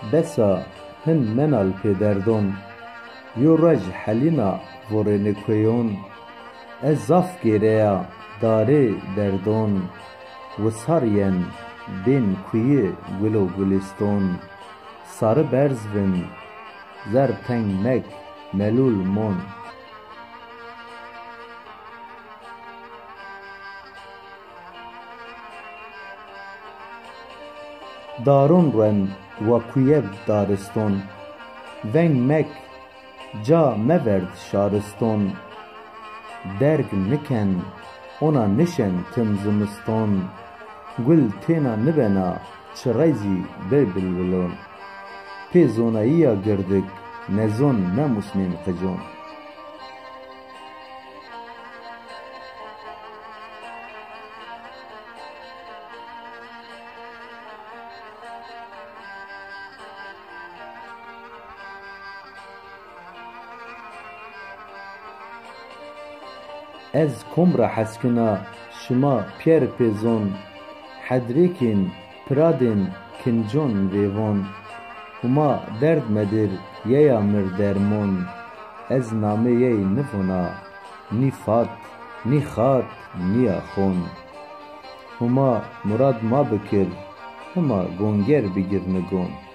بسا هن منال پدردون یو رج حلینا ورنکویون از زاف گیریا داره دردون و سارین بین کوی گلو گلستون سارı berzvin zer peng mek melul mon darun ren ve kuyev daristun ven mek ca meverd şariston derg niken ona nişen timzimiston gul tena nibena çirayzi bebelvelon پی زونایی گردک نزون نموسنین قجون از کمر حسکنا شما پیر پیزون حدریکین پرادین کنجون ویوون هما درد مدر یا مر درمون از نامه یی نفونا نی فات نی خات نی خون هما مراد ما بکر هما گونگر بگیر نگون